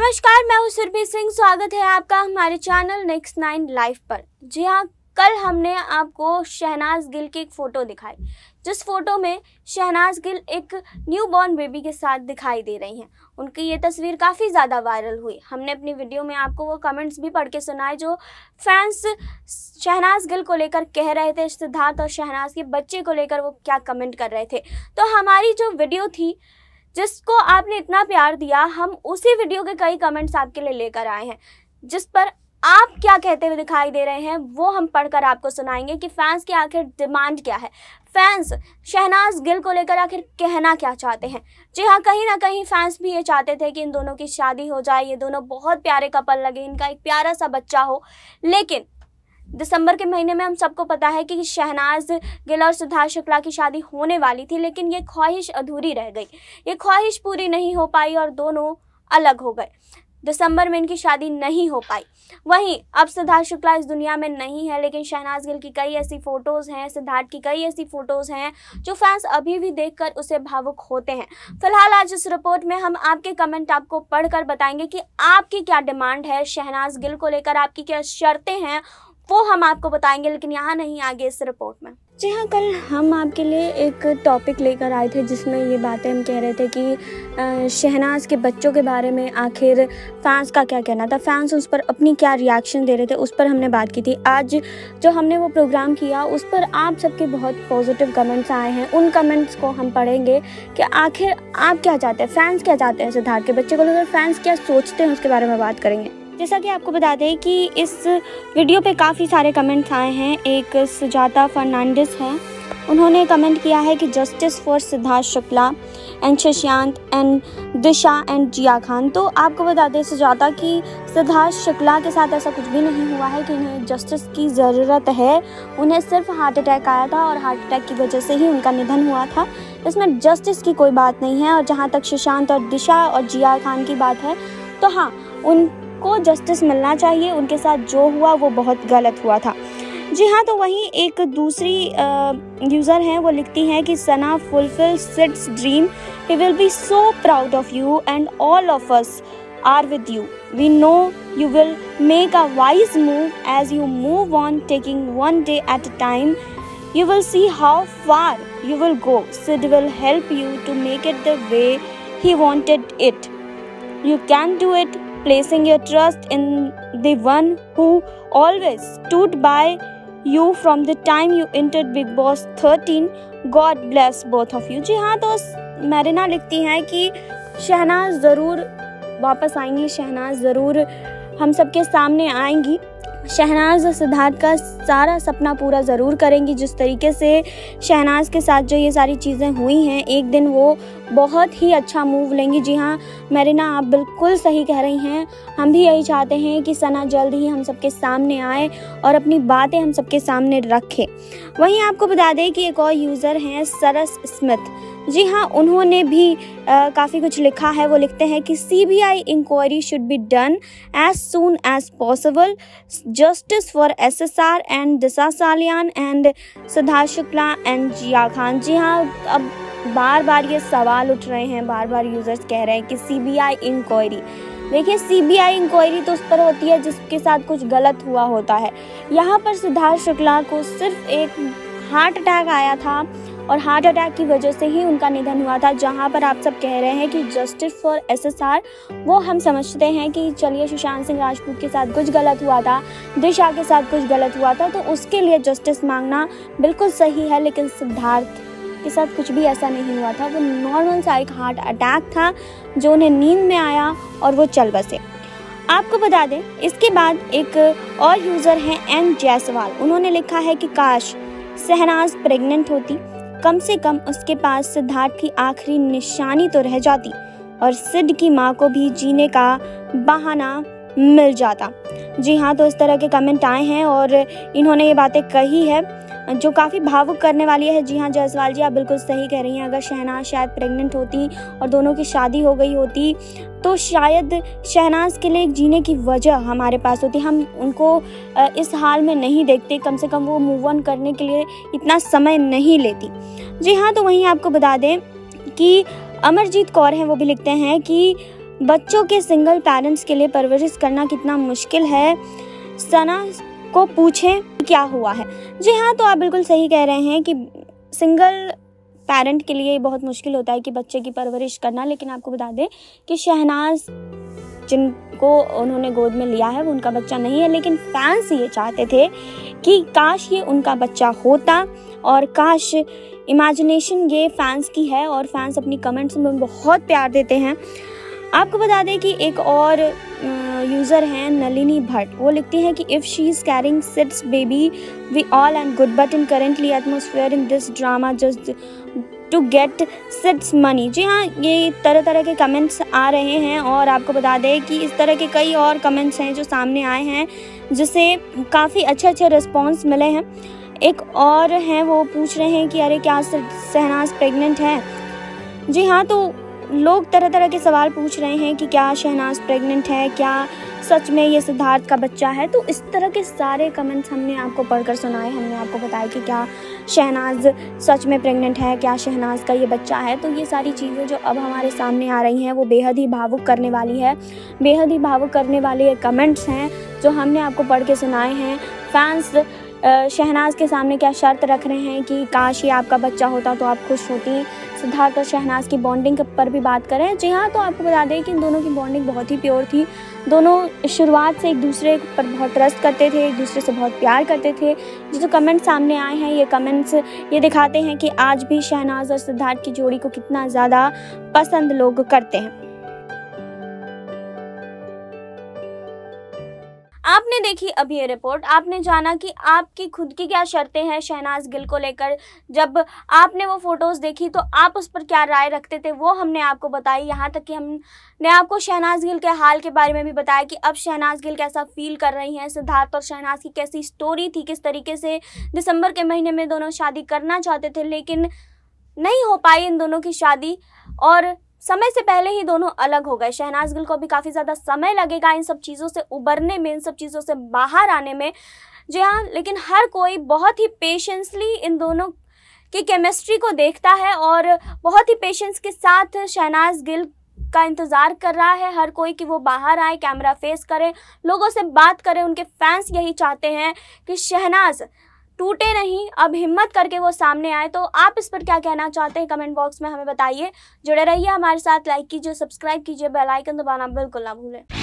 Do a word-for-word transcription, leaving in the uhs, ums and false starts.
नमस्कार, मैं हूँ सुरभि सिंह। स्वागत है आपका हमारे चैनल नेक्स्ट नाइन लाइव पर। जी हाँ, कल हमने आपको शहनाज गिल की एक फ़ोटो दिखाई, जिस फोटो में शहनाज गिल एक न्यू बॉर्न बेबी के साथ दिखाई दे रही हैं। उनकी ये तस्वीर काफ़ी ज़्यादा वायरल हुई। हमने अपनी वीडियो में आपको वो कमेंट्स भी पढ़ के सुनाए जो फैंस शहनाज गिल को लेकर कह रहे थे, सिद्धार्थ और शहनाज के बच्चे को लेकर वो क्या कमेंट कर रहे थे। तो हमारी जो वीडियो थी जिसको आपने इतना प्यार दिया, हम उसी वीडियो के कई कमेंट्स आपके लिए लेकर आए हैं, जिस पर आप क्या कहते हुए दिखाई दे रहे हैं वो हम पढ़कर आपको सुनाएंगे कि फैंस की आखिर डिमांड क्या है, फैंस शहनाज गिल को लेकर आखिर कहना क्या चाहते हैं। जी हाँ, कहीं ना कहीं फैंस भी ये चाहते थे कि इन दोनों की शादी हो जाए, ये दोनों बहुत प्यारे कपल लगे, इनका एक प्यारा सा बच्चा हो। लेकिन दिसंबर के महीने में हम सबको पता है कि शहनाज गिल और सिद्धार्थ शुक्ला की शादी होने वाली थी, लेकिन ये ख्वाहिश अधूरी रह गई, ये ख्वाहिश पूरी नहीं हो पाई और दोनों अलग हो गए। दिसंबर में इनकी शादी नहीं हो पाई। वहीं अब सिद्धार्थ शुक्ला इस दुनिया में नहीं है, लेकिन शहनाज गिल की कई ऐसी फ़ोटोज़ हैं, सिद्धार्थ की कई ऐसी फ़ोटोज़ हैं जो फैंस अभी भी देखकर उसे भावुक होते हैं। फिलहाल आज इस रिपोर्ट में हम आपके कमेंट आपको पढ़कर बताएंगे कि आपकी क्या डिमांड है, शहनाज गिल को लेकर आपकी क्या शर्तें हैं, वो हम आपको बताएंगे, लेकिन यहाँ नहीं, आगे इस रिपोर्ट में। जी हाँ, कल हम आपके लिए एक टॉपिक लेकर आए थे जिसमें ये बातें हम कह रहे थे कि शहनाज के बच्चों के बारे में आखिर फैंस का क्या कहना था, फैंस उस पर अपनी क्या रिएक्शन दे रहे थे, उस पर हमने बात की थी। आज जो हमने वो प्रोग्राम किया उस पर आप सबके बहुत पॉजिटिव कमेंट्स आए हैं। उन कमेंट्स को हम पढ़ेंगे कि आखिर आप क्या चाहते हैं, फैंस क्या चाहते हैं सिद्धार्थ के बच्चे को लेकर, फैंस क्या सोचते हैं उसके बारे में बात करेंगे। जैसा कि आपको बता दें कि इस वीडियो पे काफ़ी सारे कमेंट्स आए हैं। एक सुजाता फर्नांडिस हैं, उन्होंने कमेंट किया है कि justice for Siddharth Shukla and Shashank and Disha and Jiya Khan. तो आपको बता दें सुजाता कि सिद्धार्थ शुक्ला के साथ ऐसा कुछ भी नहीं हुआ है कि इन्हें जस्टिस की ज़रूरत है। उन्हें सिर्फ हार्ट अटैक आया था और हार्ट अटैक की वजह से ही उनका निधन हुआ था। इसमें जस्टिस की कोई बात नहीं है। और जहाँ तक शशांक और दिशा और जिया खान की बात है, तो हाँ, उन को जस्टिस मिलना चाहिए। उनके साथ जो हुआ वो बहुत गलत हुआ था। जी हाँ, तो वहीं एक दूसरी यूज़र हैं, वो लिखती हैं कि Sana fulfil Sid's dream, he will be so proud of you and all of us are with you. We know you will make a wise move as you move on, taking one day at a time. You will see how far you will go. Sid will help you to make it the way he wanted it. You can do it, placing your trust in the one who always stood by you from the time you entered Big Boss thirteen. God bless both of you. जी हाँ, तो Marina लिखती हैं कि शहनाज ज़रूर वापस आएंगी, शहनाज ज़रूर हम सबके सामने आएंगी, शहनाज सिद्धार्थ का सारा सपना पूरा ज़रूर करेंगी। जिस तरीके से शहनाज के साथ जो ये सारी चीज़ें हुई हैं, एक दिन वो बहुत ही अच्छा मूव लेंगी। जी हाँ मैरिना, आप बिल्कुल सही कह रही हैं। हम भी यही चाहते हैं कि सना जल्द ही हम सबके सामने आए और अपनी बातें हम सबके सामने रखे। वहीं आपको बता दें कि एक और यूज़र हैं सरस स्मिथ। जी हाँ, उन्होंने भी काफ़ी कुछ लिखा है। वो लिखते हैं कि C B I inquiry should be done as soon as possible, justice for S S R and Disha Salian and Siddharth Shukla and Jiya Khan. जी हाँ, अब बार बार ये सवाल उठ रहे हैं, बार बार यूज़र्स कह रहे हैं कि सी बी आई इंक्वायरी। देखिए, सी बी आई इंक्वायरी तो उस पर होती है जिसके साथ कुछ गलत हुआ होता है। यहाँ पर सिद्धार्थ शुक्ला को सिर्फ एक हार्ट अटैक आया था और हार्ट अटैक की वजह से ही उनका निधन हुआ था। जहाँ पर आप सब कह रहे हैं कि justice for S S R, वो हम समझते हैं कि चलिए सुशांत सिंह राजपूत के साथ कुछ गलत हुआ था, दिशा के साथ कुछ गलत हुआ था, तो उसके लिए जस्टिस मांगना बिल्कुल सही है। लेकिन सिद्धार्थ के साथ कुछ भी ऐसा नहीं हुआ था। वो नॉर्मल सा एक हार्ट अटैक था जो उन्हें नींद में आया और वो चल बसे। आपको बता दें, इसके बाद एक और यूज़र हैं एन जायसवाल। उन्होंने लिखा है कि काश शहनाज प्रेग्नेंट होती, कम से कम उसके पास सिद्धार्थ की आखिरी निशानी तो रह जाती और सिड की माँ को भी जीने का बहाना मिल जाता। जी हाँ, तो इस तरह के कमेंट आए हैं और इन्होंने ये बातें कही है जो काफ़ी भावुक करने वाली है। जी हाँ जायसवाल जी, आप बिल्कुल सही कह रही हैं। अगर शहनाज शायद प्रेग्नेंट होती और दोनों की शादी हो गई होती तो शायद शहनाज के लिए जीने की वजह हमारे पास होती। हम उनको इस हाल में नहीं देखते, कम से कम वो मूव ऑन करने के लिए इतना समय नहीं लेती। जी हाँ, तो वहीं आपको बता दें कि अमरजीत कौर हैं, वो भी लिखते हैं कि बच्चों के सिंगल पेरेंट्स के लिए परवरिश करना कितना मुश्किल है, सना को पूछें क्या हुआ है। जी हाँ, तो आप बिल्कुल सही कह रहे हैं कि सिंगल पेरेंट के लिए बहुत मुश्किल होता है कि बच्चे की परवरिश करना। लेकिन आपको बता दें कि शहनाज जिनको उन्होंने गोद में लिया है वो उनका बच्चा नहीं है, लेकिन फैंस ये चाहते थे कि काश ये उनका बच्चा होता, और काश इमेजिनेशन ये फैंस की है, और फैंस अपनी कमेंट्स में बहुत प्यार देते हैं। आपको बता दें कि एक और यूज़र हैं नलिनी भट्ट, वो लिखती हैं कि if she is carrying Sid's baby we all and good, but in currently atmosphere in this drama just to get Sid's money. जी हाँ, ये तरह तरह के कमेंट्स आ रहे हैं, और आपको बता दें कि इस तरह के कई और कमेंट्स हैं जो सामने आए हैं जिससे काफ़ी अच्छे अच्छे रिस्पॉन्स मिले हैं। एक और हैं वो पूछ रहे हैं कि अरे क्या शहनाज प्रेग्नेंट है। जी हाँ, तो लोग तरह तरह के सवाल पूछ रहे हैं कि क्या शहनाज प्रेग्नेंट है, क्या सच में ये सिद्धार्थ का बच्चा है। तो इस तरह के सारे कमेंट्स हमने आपको पढ़कर सुनाए, हमने आपको बताया कि क्या शहनाज सच में प्रेग्नेंट है, क्या शहनाज का ये बच्चा है। तो ये सारी चीज़ें जो अब हमारे सामने आ रही हैं वो बेहद ही भावुक करने वाली है, बेहद ही भावुक करने वाले ये कमेंट्स हैं जो हमने आपको पढ़ के सुनाए हैं। फैंस शहनाज के सामने क्या शर्त रख रहे हैं कि काश ये आपका बच्चा होता तो आप खुश होती। सिद्धार्थ और शहनाज की बॉन्डिंग पर भी बात करें, जी हाँ, तो आपको बता दें कि इन दोनों की बॉन्डिंग बहुत ही प्योर थी। दोनों शुरुआत से एक दूसरे पर बहुत ट्रस्ट करते थे, एक दूसरे से बहुत प्यार करते थे। जो कमेंट्स सामने आए हैं ये कमेंट्स ये दिखाते हैं कि आज भी शहनाज और सिद्धार्थ की जोड़ी को कितना ज़्यादा पसंद लोग करते हैं। आपने देखी अभी ये रिपोर्ट, आपने जाना कि आपकी खुद की क्या शर्तें हैं शहनाज गिल को लेकर। जब आपने वो फोटोज़ देखी तो आप उस पर क्या राय रखते थे वो हमने आपको बताई। यहाँ तक कि हमने आपको शहनाज गिल के हाल के बारे में भी बताया कि अब शहनाज गिल कैसा फील कर रही हैं, सिद्धार्थ और शहनाज की कैसी स्टोरी थी, किस तरीके से दिसंबर के महीने में दोनों शादी करना चाहते थे लेकिन नहीं हो पाई इन दोनों की शादी, और समय से पहले ही दोनों अलग हो गए। शहनाज गिल को भी काफ़ी ज़्यादा समय लगेगा इन सब चीज़ों से उबरने में, इन सब चीज़ों से बाहर आने में। जी हाँ, लेकिन हर कोई बहुत ही पेशेंसली इन दोनों की केमिस्ट्री को देखता है और बहुत ही पेशेंस के साथ शहनाज गिल का इंतज़ार कर रहा है हर कोई कि वो बाहर आए, कैमरा फेस करे, लोगों से बात करें। उनके फैंस यही चाहते हैं कि शहनाज टूटे नहीं, अब हिम्मत करके वो सामने आए। तो आप इस पर क्या कहना चाहते हैं कमेंट बॉक्स में हमें बताइए। जुड़े रहिए हमारे साथ, लाइक कीजिए, सब्सक्राइब कीजिए, बेल आइकन दबाना बिल्कुल ना भूलें।